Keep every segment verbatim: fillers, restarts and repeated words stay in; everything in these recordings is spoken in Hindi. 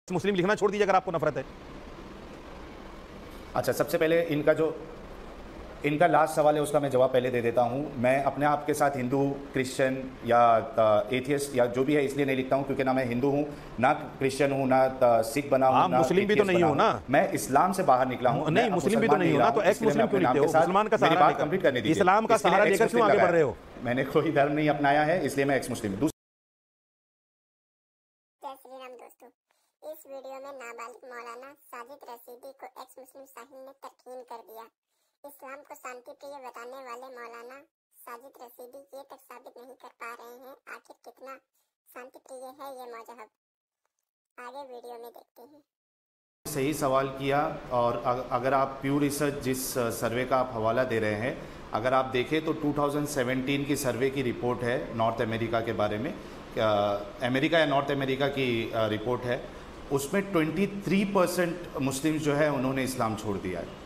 मुस्लिम लिखना छोड़ दीजिए अगर आपको नफरत है। अच्छा, सबसे पहले इनका जो इनका लास्ट सवाल है उसका मैं जवाब पहले दे देता हूं। मैं अपने आप के साथ हिंदू, क्रिश्चियन या एथियस्ट या जो भी है इसलिए नहीं लिखता हूं क्योंकि ना मैं हिंदू हूं, ना क्रिश्चियन हूं, ना सिख बना हूं, ना मुस्लिम भी तो नहीं हो ना। मैं इस्लाम से बाहर निकला हूं। नहीं, मुस्लिम भी तो नहीं हो ना, तो एक्स मुस्लिम क्यों लिखते हो? मुसलमान का सहारा बात कंप्लीट करने दीजिए। इस्लाम का सहारा लेकर क्यों आगे बढ़ रहे हो? मैंने कोई धर्म नहीं अपनाया है, इसलिए मैं एक्स मुस्लिम हूं। इस वीडियो में नाबालिग मौलाना साजिद रशीदी को एक्स मुस्लिम साहिल ने तकहीन कर दिया। इस्लाम को शांति प्रिय बताने वाले मौलाना साजिद रशीदी ये तक साबित नहीं कर पा रहे हैं आखिर कितना शांति प्रिय है ये मजहब। आगे वीडियो में देखते हैं। सही सवाल किया। और अगर आप प्यू रिसर्च जिस सर्वे का आप हवाला दे रहे हैं, अगर आप देखें तो दो हज़ार सत्रह की सर्वे की रिपोर्ट है नॉर्थ अमेरिका के बारे में, अमेरिका या नॉर्थ अमेरिका की रिपोर्ट है। उसमें तेईस परसेंट मुस्लिम जो है उन्होंने इस्लाम छोड़ दिया है।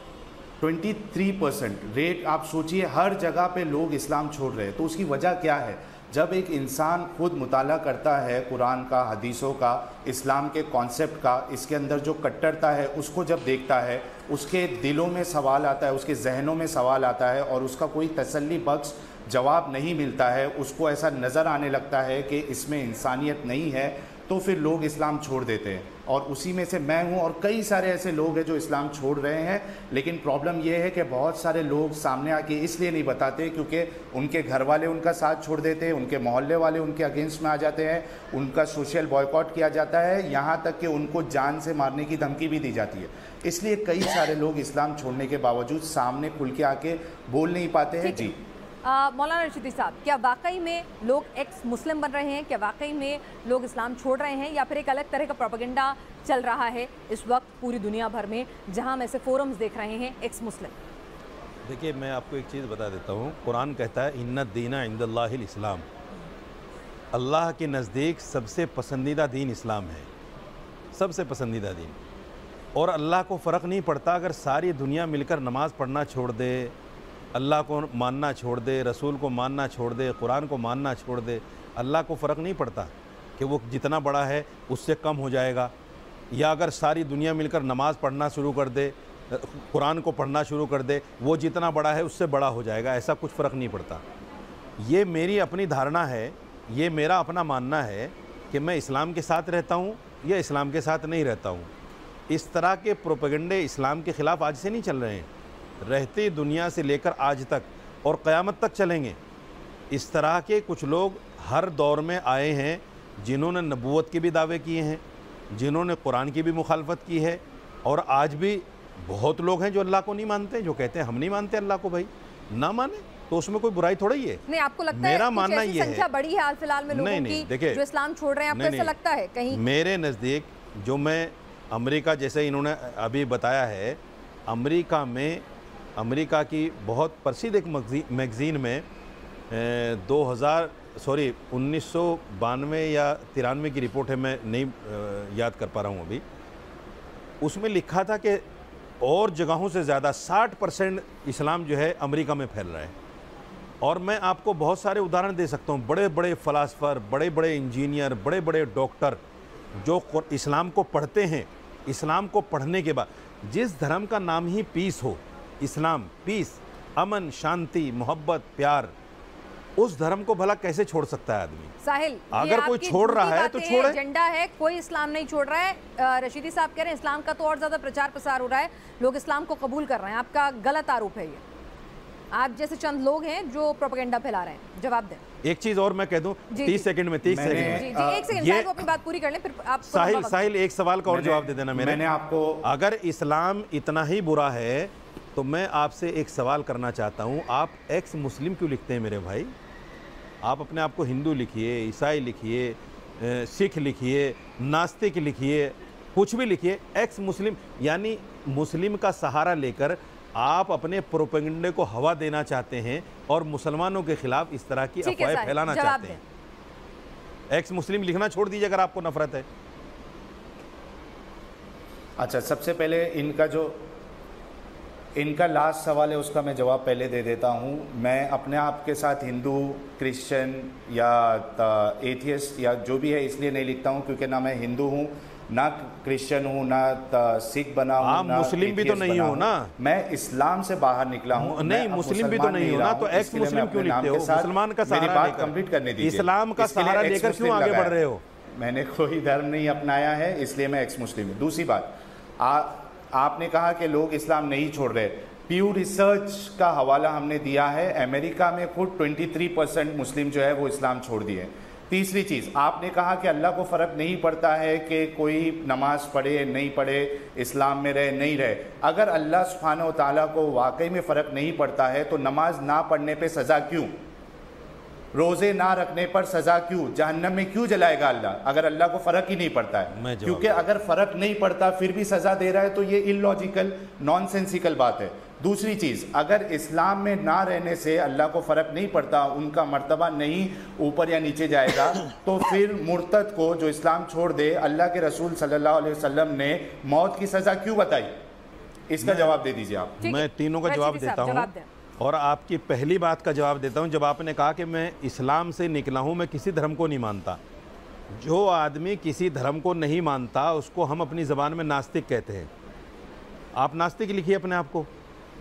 तेईस परसेंट रेट आप सोचिए, हर जगह पे लोग इस्लाम छोड़ रहे हैं। तो उसकी वजह क्या है? जब एक इंसान खुद मुताला करता है कुरान का, हदीसों का, इस्लाम के कॉन्सेप्ट का, इसके अंदर जो कट्टरता है उसको जब देखता है, उसके दिलों में सवाल आता है, उसके जहनों में सवाल आता है और उसका कोई तसल्ली बख्श जवाब नहीं मिलता है, उसको ऐसा नज़र आने लगता है कि इसमें इंसानियत नहीं है, तो फिर लोग इस्लाम छोड़ देते हैं। और उसी में से मैं हूं और कई सारे ऐसे लोग हैं जो इस्लाम छोड़ रहे हैं। लेकिन प्रॉब्लम यह है कि बहुत सारे लोग सामने आके इसलिए नहीं बताते क्योंकि उनके घर वाले उनका साथ छोड़ देते हैं, उनके मोहल्ले वाले उनके अगेंस्ट में आ जाते हैं, उनका सोशल बॉयकॉट किया जाता है, यहाँ तक कि उनको जान से मारने की धमकी भी दी जाती है। इसलिए कई सारे लोग इस्लाम छोड़ने के बावजूद सामने खुल के आके बोल नहीं पाते हैं। जी मौलाना रशीदी साहब, क्या वाकई में लोग एक्स मुस्लिम बन रहे हैं? क्या वाकई में लोग इस्लाम छोड़ रहे हैं या फिर एक अलग तरह का प्रोपेगेंडा चल रहा है इस वक्त पूरी दुनिया भर में, जहां हम ऐसे फोरम्स देख रहे हैं एक्स मुस्लिम? देखिए, मैं आपको एक चीज़ बता देता हूँ। कुरान कहता है इन्ना दीना इंदल्लाहिल इस्लाम, अल्लाह के नज़दीक सबसे पसंदीदा दीन इस्लाम है, सबसे पसंदीदा दीन। और अल्लाह को फ़र्क नहीं पड़ता अगर सारी दुनिया मिलकर नमाज़ पढ़ना छोड़ दे, अल्लाह को मानना छोड़ दे, रसूल को मानना छोड़ दे, कुरान को मानना छोड़ दे। अल्लाह को फ़र्क नहीं पड़ता कि वो जितना बड़ा है उससे कम हो जाएगा, या अगर सारी दुनिया मिलकर नमाज़ पढ़ना शुरू कर दे, कुरान को पढ़ना शुरू कर दे, वो जितना बड़ा है उससे बड़ा हो जाएगा। ऐसा कुछ फ़र्क नहीं पड़ता। ये मेरी अपनी धारणा है, ये मेरा अपना मानना है कि मैं इस्लाम के साथ रहता हूँ या इस्लाम के साथ नहीं रहता हूँ। इस तरह के प्रोपेगेंडे इस्लाम के ख़िलाफ़ आज से नहीं चल रहे हैं, रहती दुनिया से लेकर आज तक और क़यामत तक चलेंगे। इस तरह के कुछ लोग हर दौर में आए हैं जिन्होंने नबूवत के भी दावे किए हैं, जिन्होंने कुरान की भी मुखालफत की है, और आज भी बहुत लोग हैं जो अल्लाह को नहीं मानते, जो कहते हैं हम नहीं मानते अल्लाह को। भाई ना माने तो उसमें कोई बुराई थोड़ा ही है। नहीं, आपको लगता मेरा है मानना ये है संख्या बड़ी है हाल फिलहाल में लोगों की जो इस्लाम छोड़ रहे हैं? आपको ऐसा लगता है कहीं? मेरे नज़दीक जो मैं अमेरिका, जैसे इन्होंने अभी बताया है, अमेरिका में अमेरिका की बहुत प्रसिद्ध एक मैगज़ीन में दो हज़ार सॉरी उन्नीस सौ बानवे या तिरानवे की रिपोर्ट है, मैं नहीं याद कर पा रहा हूँ अभी। उसमें लिखा था कि और जगहों से ज़्यादा साठ परसेंट इस्लाम जो है अमेरिका में फैल रहा है। और मैं आपको बहुत सारे उदाहरण दे सकता हूँ। बड़े बड़े फ़िलासफ़र, बड़े बड़े इंजीनियर, बड़े बड़े डॉक्टर जो इस्लाम को पढ़ते हैं, इस्लाम को पढ़ने के बाद जिस धर्म का नाम ही पीस हो, इस्लाम पीस, अमन, शांति, मोहब्बत, प्यार, उस धर्म को भला कैसे छोड़ सकता है आदमी? साहिल, अगर कोई छोड़ रहा है तो छोड़े। एजेंडा है, कोई इस्लाम नहीं छोड़ रहा है। रशीदी साहब कह रहे हैं इस्लाम का तो और ज्यादा प्रचार प्रसार हो रहा है, लोग इस्लाम को कबूल कर रहे हैं। आपका गलत आरोप है ये। आप जैसे चंद लोग हैं जो प्रोपेगेंडा फैला रहे हैं। जवाब दें। एक चीज और मैं कह दूं, तीस सेकंड में तीस सेकंड में जी, जी, एक सेकंड साहिल, वो अपनी बात पूरी कर लें, फिर आप साहिल साहिल एक सवाल का और जवाब दे देना। मैंने आपको, अगर इस्लाम इतना ही बुरा है तो मैं आपसे एक सवाल करना चाहता हूं, आप एक्स मुस्लिम क्यों लिखते हैं मेरे भाई? आप अपने आप को हिंदू लिखिए, ईसाई लिखिए, सिख लिखिए, नास्तिक लिखिए, कुछ भी लिखिए, एक्स मुस्लिम यानी मुस्लिम का सहारा लेकर आप अपने प्रोपेगेंडे को हवा देना चाहते हैं और मुसलमानों के खिलाफ इस तरह की अफवाहें फैलाना चाहते हैं। एक्स मुस्लिम लिखना छोड़ दीजिए अगर आपको नफरत है। अच्छा, सबसे पहले इनका जो इनका लास्ट सवाल है उसका मैं जवाब पहले दे देता हूं। मैं अपने आप के साथ हिंदू, क्रिश्चियन या एथियस्ट या जो भी है इसलिए नहीं लिखता हूं क्योंकि ना मैं हिंदू हूं, ना क्रिश्चियन हूँ, ना सिख बना हूँ, आप मुस्लिम भी तो नहीं हो ना। मैं इस्लाम से बाहर निकला हूँ। नहीं, मुस्लिम भी तो नहीं हो ना, तो एक्स मुस्लिम क्यों लिखते हो? मुसलमान का सहारा मेरी बात कंप्लीट करने दीजिए। इस्लाम का सहारा लेकर क्यों आगे बढ़ रहे हो? मैंने कोई धर्म नहीं अपनाया है, इसलिए मैं एक्स मुस्लिम हूँ। दूसरी बात, आ, आपने कहा कि लोग इस्लाम नहीं छोड़ रहे। प्यू रिसर्च का हवाला हमने दिया है, अमेरिका में खुद तेईस परसेंट मुस्लिम जो है वो इस्लाम छोड़ दिए। तीसरी चीज़, आपने कहा कि अल्लाह को फ़र्क नहीं पड़ता है कि कोई नमाज पढ़े नहीं पढ़े, इस्लाम में रहे नहीं रहे। अगर अल्लाह सुब्हानहू व तआला को वाकई में फ़र्क नहीं पड़ता है तो नमाज ना पढ़ने पे सज़ा क्यों, रोज़े ना रखने पर सज़ा क्यों, जहन्नम में क्यों जलाएगा अल्लाह, अगर अल्लाह को फ़र्क ही नहीं पड़ता है? क्योंकि अगर फ़र्क नहीं पड़ता फिर भी सज़ा दे रहा है तो ये इलॉजिकल नॉनसेंसिकल बात है। दूसरी चीज़, अगर इस्लाम में ना रहने से अल्लाह को फ़र्क नहीं पड़ता, उनका मर्तबा नहीं ऊपर या नीचे जाएगा, तो फिर मुर्तद को जो इस्लाम छोड़ दे, अल्लाह के रसूल सल्लल्लाहु अलैहि वसल्लम ने मौत की सज़ा क्यों बताई? इसका जवाब दे दीजिए आप। मैं तीनों का जवाब देता हूँ और आपकी पहली बात का जवाब देता हूँ। जब आपने कहा कि मैं इस्लाम से निकला हूँ, मैं किसी धर्म को नहीं मानता। जो आदमी किसी धर्म को नहीं मानता उसको हम अपनी ज़बान में नास्तिक कहते हैं। आप नास्तिक लिखिए अपने आप को,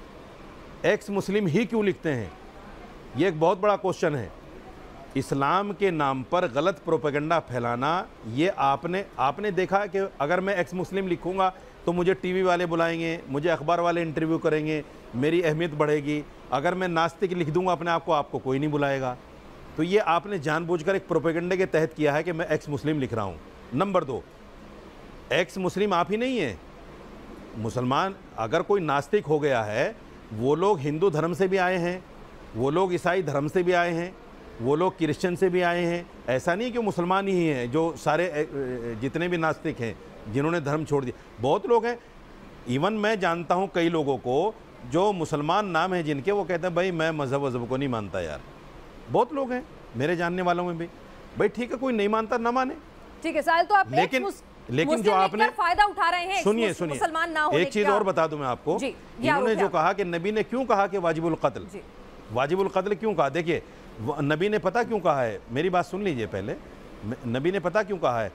एक्स मुस्लिम ही क्यों लिखते हैं? ये एक बहुत बड़ा क्वेश्चन है। इस्लाम के नाम पर गलत प्रोपेगेंडा फैलाना, ये आपने आपने देखा कि अगर मैं एक्स मुस्लिम लिखूंगा तो मुझे टीवी वाले बुलाएंगे, मुझे अखबार वाले इंटरव्यू करेंगे, मेरी अहमियत बढ़ेगी। अगर मैं नास्तिक लिख दूंगा अपने आप को, आपको कोई नहीं बुलाएगा। तो ये आपने जानबूझकर एक प्रोपेगेंडे के तहत किया है कि मैं एक्स मुस्लिम लिख रहा हूँ। नंबर दो, एक्स मुस्लिम आप ही नहीं है। मुसलमान अगर कोई नास्तिक हो गया है, वो लोग हिंदू धर्म से भी आए हैं, वो लोग ईसाई धर्म से भी आए हैं, वो लोग क्रिश्चियन से भी आए हैं। ऐसा नहीं कि मुसलमान ही हैं जो सारे जितने भी नास्तिक हैं जिन्होंने धर्म छोड़ दिया, बहुत लोग हैं। इवन मैं जानता हूँ कई लोगों को जो मुसलमान नाम है जिनके, वो कहते हैं भाई मैं मज़हब वज़हब को नहीं मानता यार। बहुत लोग हैं मेरे जानने वालों में भी। भाई ठीक है, कोई नहीं मानता ना माने, ठीक है साहिल, तो आप लेकिन लेकिन जो आपने फायदा उठा रहे हैं, सुनिए सुनिए मुसलमान ना होने एक चीज़ और बता दूं मैं आपको। इन्होंने जो कहा कि नबी ने क्यों कहा कि वाजिबुल कत्ल, वाजिबुल कत्ल क्यों कहा? देखिए नबी ने पता क्यों कहा है, मेरी बात सुन लीजिए पहले। नबी ने पता क्यों कहा है?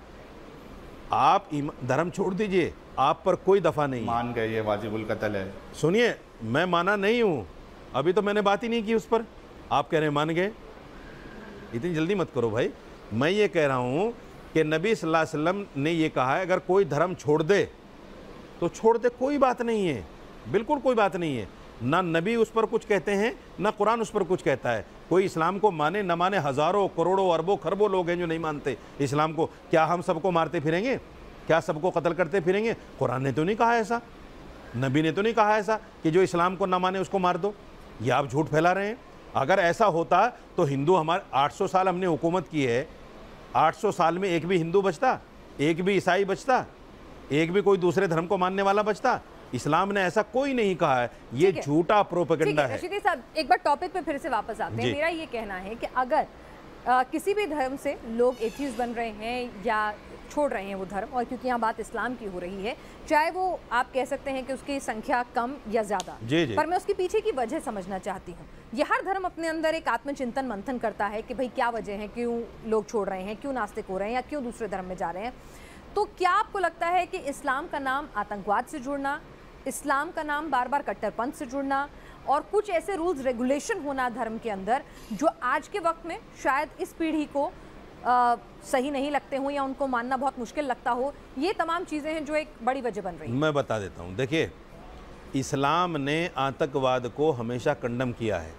आप धर्म छोड़ दीजिए, आप पर कोई दफा नहीं। मान गए ये वाजिबुल कत्ल है। सुनिए, मैं माना नहीं हूँ, अभी तो मैंने बात ही नहीं की उस पर, आप कह रहे हैं मान गए। इतनी जल्दी मत करो भाई। मैं ये कह रहा हूँ कि नबी सल्लल्लाहु अलैहि वसल्लम ने ये कहा है अगर कोई धर्म छोड़ दे तो छोड़ दे, कोई बात नहीं है, बिल्कुल कोई बात नहीं है। ना नबी उस पर कुछ कहते हैं, ना कुरान उस पर कुछ कहता है। कोई इस्लाम को माने ना माने, हज़ारों करोड़ों अरबों खरबों लोग हैं जो नहीं मानते इस्लाम को। क्या हम सबको मारते फिरेंगे? क्या सबको कत्ल करते फिरेंगे? कुरान ने तो नहीं कहा ऐसा, नबी ने तो नहीं कहा ऐसा कि जो इस्लाम को ना माने उसको मार दो। ये आप झूठ फैला रहे हैं। अगर ऐसा होता तो हिंदू, हमारे आठ सौ साल हमने हुकूमत की है, आठ सौ साल में एक भी हिंदू बचता, एक भी ईसाई बचता, एक भी कोई दूसरे धर्म को मानने वाला बचता? इस्लाम ने ऐसा कोई नहीं कहा है। ये झूठा प्रोपेगेंडा है। रशीदी साहब, एक बार टॉपिक पे फिर से वापस आते हैं। मेरा ये कहना है कि अगर आ, किसी भी धर्म से लोग एथीस्ट बन रहे हैं या छोड़ रहे हैं वो धर्म, और क्योंकि यहाँ बात इस्लाम की हो रही है, चाहे वो आप कह सकते हैं कि उसकी संख्या कम या ज़्यादा, पर मैं उसके पीछे की वजह समझना चाहती हूँ। ये हर धर्म अपने अंदर एक आत्मचिंतन मंथन करता है कि भाई क्या वजह है, क्यों लोग छोड़ रहे हैं, क्यों नास्तिक हो रहे हैं या क्यों दूसरे धर्म में जा रहे हैं। तो क्या आपको लगता है कि इस्लाम का नाम आतंकवाद से जुड़ना, इस्लाम का नाम बार बार कट्टरपंथ से जुड़ना और कुछ ऐसे रूल्स रेगुलेशन होना धर्म के अंदर जो आज के वक्त में शायद इस पीढ़ी को आ, सही नहीं लगते हो या उनको मानना बहुत मुश्किल लगता हो, ये तमाम चीज़ें हैं जो एक बड़ी वजह बन रही हैं? मैं बता देता हूँ। देखिए, इस्लाम ने आतंकवाद को हमेशा कंडम किया है।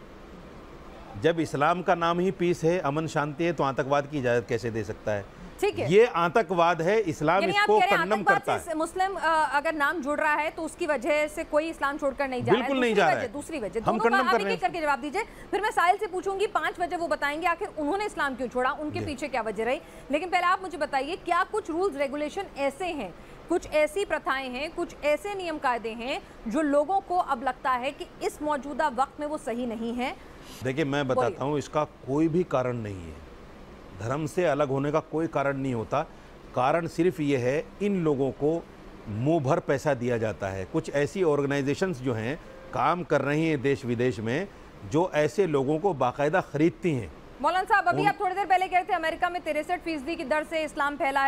जब इस्लाम का नाम ही पीस है, अमन शांति है, तो आतंकवाद की इजाज़त कैसे दे सकता है? ठीक है, ये आतंकवाद है, इस्लाम इसको कंडम करता है। मुस्लिम अगर नाम जुड़ रहा है तो उसकी वजह से कोई इस्लाम छोड़कर नहीं जा रहा है, बिल्कुल नहीं जा रहा है। दूसरी वजह हम कंडम कर रहे हैं। करके जवाब दीजिए, फिर मैं साहिल से पूछूंगी, पांच वजह वो बताएंगे आखिर उन्होंने इस्लाम क्यों छोड़ा, उनके पीछे क्या वजह रही। लेकिन पहले आप मुझे बताइए, क्या कुछ रूल्स रेगुलेशन ऐसे हैं, कुछ ऐसी प्रथाएं हैं, कुछ ऐसे नियम कायदे हैं जो लोगों को अब लगता है कि इस मौजूदा वक्त में वो सही नहीं है? देखिए, मैं बताता हूँ, इसका कोई भी कारण नहीं है। धर्म से अलग होने का कोई कारण नहीं होता। कारण सिर्फ ये है, इन लोगों को मुंह भर पैसा दिया जाता है। कुछ ऐसी ऑर्गेनाइजेशंस जो हैं काम कर रही हैं देश विदेश में, जो ऐसे लोगों को बाकायदा खरीदती हैं। मौलाना साहब, अभी आप थोड़ी देर पहले कह रहे थे अमेरिका में तिरसठ फीसदी की दर से इस्लाम फैला है,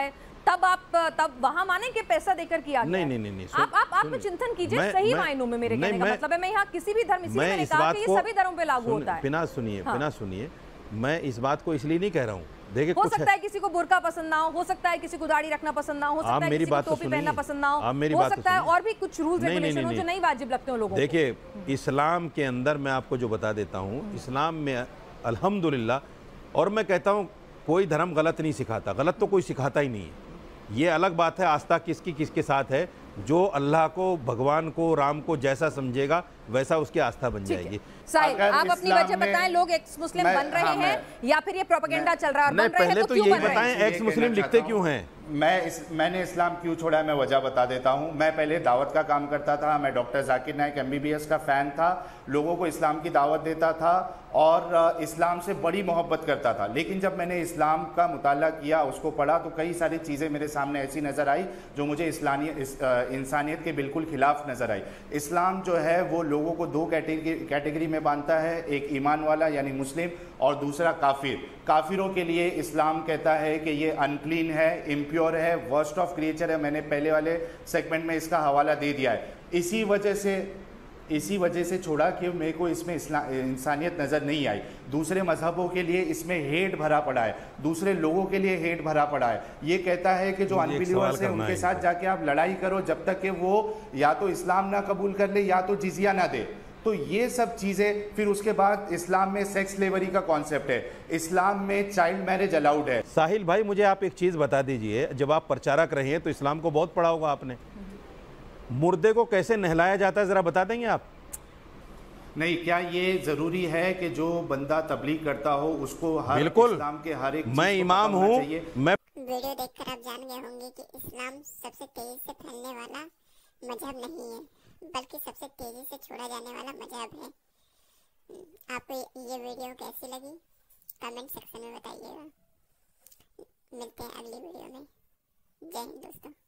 तब आप तब वहां माने कि पैसा देकर किया गया? नहीं नहीं नहीं नहीं आप आप आप चिंतन कीजिए सही मायनों में। मेरे कहने का मतलब है मैं यहाँ किसी भी धर्म, इसी मैंने कहा कि ये सभी धर्मों पे लागू होता है। बिना सुनिए बिना सुनिए मैं इस बात को इसलिए नहीं कह रहा हूँ, देखिए हो सकता है किसी को बुर्का पसंद ना हो, हो सकता है किसी को दाढ़ी रखना पसंद ना हो, हो सकता है किसी को टोपी पहनना पसंद ना हो, हो सकता है और भी कुछ रूल्स रेगुलेशन हो जो नहीं वाजिब लगते हो लोगों को। देखिए इस्लाम के अंदर मैं आपको जो बता देता हूँ, इस्लाम में अल्हम्दुलिल्लाह, और मैं कहता हूँ कोई धर्म गलत नहीं सिखाता, गलत तो कोई सिखाता ही नहीं है। ये अलग बात है आस्था किसकी किसके साथ है, जो अल्लाह को, भगवान को, राम को जैसा समझेगा वैसा उसकी आस्था बन जाएगी। साहिल, आप अपनी वजह बताएं, लोग एक्स मुस्लिम बन रहे हाँ, हैं या फिर ये प्रोपेगेंडा चल रहा है? नहीं, पहले तो यही बताएं एक्स मुस्लिम लिखते क्यों हैं? मैं इस मैंने इस्लाम क्यों छोड़ा है मैं वजह बता देता हूं। मैं पहले दावत का काम करता था, मैं डॉक्टर जाकिर नाइक एमबीबीएस का फ़ैन था, लोगों को इस्लाम की दावत देता था और इस्लाम से बड़ी मोहब्बत करता था। लेकिन जब मैंने इस्लाम का मुताला किया, उसको पढ़ा, तो कई सारी चीज़ें मेरे सामने ऐसी नज़र आई जो मुझे इस्लामी इस, इंसानियत के बिल्कुल खिलाफ नज़र आई। इस्लाम जो है वो लोगों को दो कैटेगरी कैटेगरी में बांधता है, एक ईमान वाला यानी मुस्लिम और दूसरा काफिर। काफिरों के लिए इस्लाम कहता है कि ये अनक्लीन है, इम्प्योर है, वर्स्ट ऑफ क्रिएचर है। मैंने पहले वाले सेगमेंट में इसका हवाला दे दिया है। इसी वजह से इसी वजह से छोड़ा कि मेरे को इसमें इंसानियत नज़र नहीं आई। दूसरे मजहबों के लिए इसमें हेट भरा पड़ा है, दूसरे लोगों के लिए हेट भरा पड़ा है। ये कहता है कि जो अनबिलीवर्स हैं उनके साथ जाके आप लड़ाई करो जब तक कि वो या तो इस्लाम ना कबूल कर ले या तो जिजिया ना दे। तो ये सब चीज़ें, फिर उसके बाद इस्लाम में सेक्स स्लेवरी का कॉन्सेप्ट है, इस्लाम में चाइल्ड मैरिज अलाउड है। साहिल भाई मुझे आप एक चीज़ बता दीजिए, जब आप प्रचारक रहे हैं तो इस्लाम को बहुत पढ़ा होगा आपने, मुर्दे को कैसे नहलाया जाता है जरा बता देंगे आप? नहीं, क्या ये जरूरी है कि जो बंदा तबलीग करता हो उसको हर बिल्कुल इस्लाम के हर एक मैं इमाम हूँ। मैं वीडियो देखकर आप जान गए होंगे कि इस्लाम सबसे तेजी से फैलने वाला मजहब नहीं है, बल्कि सबसे तेजी से छोड़ा जाने वाला मजहब है। आपको ये वीडियो कैसी लगी कमेंट सेक्शन में बताइएगा। मिलते हैं अगली वीडियो में। जय हिंद दोस्तों।